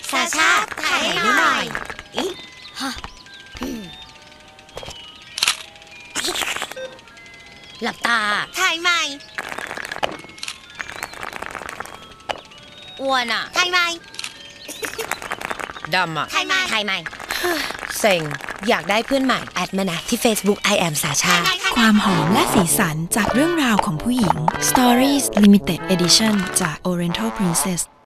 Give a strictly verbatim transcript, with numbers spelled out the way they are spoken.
ซาชาถ่ายให้หน่อยฮะหลับตาถ่ายใหม่อ้วนอ่ะถ่ายใหม่ดำอ่ะถ่ายใหม่ถ่ายใหม่เซ็งอยากได้เพื่อนใหม่แอดมานะที่ Facebook I am สาชาความหอมและสีสันจากเรื่องราวของผู้หญิง Stories Limited Edition จาก Oriental Princess